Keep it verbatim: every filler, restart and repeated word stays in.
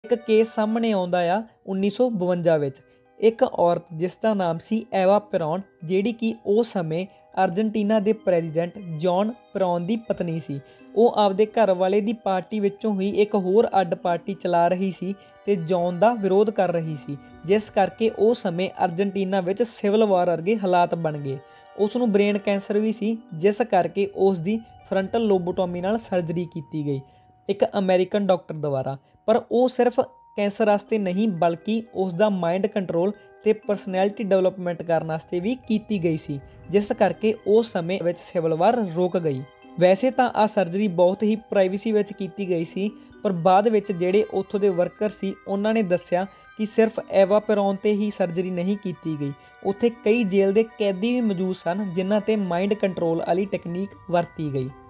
ਇੱਕ ਕੇਸ ਸਾਹਮਣੇ ਆਉਂਦਾ ਆ ਉੱਨੀ ਸੌ ਬਵੰਜਾ ਵਿੱਚ। ਇੱਕ ਔਰਤ ਜਿਸ ਦਾ ਨਾਮ ਸੀ ਐਵਾ ਪਿਰੌਨ, ਜਿਹੜੀ ਕਿ ਉਸ ਸਮੇਂ ਅਰਜਨਟੀਨਾ ਦੇ ਪ੍ਰੈਜ਼ੀਡੈਂਟ ਜੌਨ ਪਿਰੌਨ ਦੀ ਪਤਨੀ ਸੀ। ਉਹ ਆਪਦੇ ਘਰ ਵਾਲੇ ਦੀ ਪਾਰਟੀ ਵਿੱਚੋਂ ਹੀ ਇੱਕ ਹੋਰ ਅੱਡ ਪਾਰਟੀ ਚਲਾ ਰਹੀ ਸੀ ਅਤੇ ਜੌਨ ਦਾ ਵਿਰੋਧ ਕਰ ਰਹੀ ਸੀ, ਜਿਸ ਕਰਕੇ ਉਸ ਸਮੇਂ ਅਰਜਨਟੀਨਾ ਵਿੱਚ ਸਿਵਲ ਵਾਰ ਵਰਗੇ ਹਾਲਾਤ ਬਣ ਗਏ। ਉਸ ਨੂੰ ਬ੍ਰੇਨ ਕੈਂਸਰ ਵੀ ਸੀ, ਜਿਸ ਕਰਕੇ ਉਸ ਦੀ ਫਰੰਟਲ ਲੋਬੋਟੋਮੀ ਨਾਲ ਸਰਜਰੀ ਕੀਤੀ ਗਈ ਇੱਕ ਅਮਰੀਕਨ ਡਾਕਟਰ ਦੁਆਰਾ। ਪਰ ਉਹ ਸਿਰਫ ਕੈਂਸਰ ਵਾਸਤੇ ਨਹੀਂ, ਬਲਕਿ ਉਸ ਦਾ ਮਾਈਂਡ ਕੰਟਰੋਲ ਅਤੇ ਪਰਸਨੈਲਿਟੀ ਡਿਵੈਲਪਮੈਂਟ ਕਰਨ ਵਾਸਤੇ ਵੀ ਕੀਤੀ ਗਈ ਸੀ, ਜਿਸ ਕਰਕੇ ਉਸ ਸਮੇਂ ਵਿੱਚ ਸਿਵਲ ਵਾਰ ਰੁਕ ਗਈ। ਵੈਸੇ ਤਾਂ ਆਹ ਸਰਜਰੀ ਬਹੁਤ ਹੀ ਪ੍ਰਾਈਵੇਸੀ ਵਿੱਚ ਕੀਤੀ ਗਈ ਸੀ, ਪਰ ਬਾਅਦ ਵਿੱਚ ਜਿਹੜੇ ਉੱਥੋਂ ਦੇ ਵਰਕਰ ਸੀ ਉਹਨਾਂ ਨੇ ਦੱਸਿਆ ਕਿ ਸਿਰਫ ਐਵਾ ਪਿਰੌਨ 'ਤੇ ਹੀ ਸਰਜਰੀ ਨਹੀਂ ਕੀਤੀ ਗਈ। ਉੱਥੇ ਕਈ ਜੇਲ੍ਹ ਦੇ ਕੈਦੀ ਵੀ ਮੌਜੂਦ ਸਨ ਜਿਨ੍ਹਾਂ 'ਤੇ ਮਾਈਂਡ ਕੰਟਰੋਲ ਵਾਲੀ ਟੈਕਨੀਕ ਵਰਤੀ ਗਈ।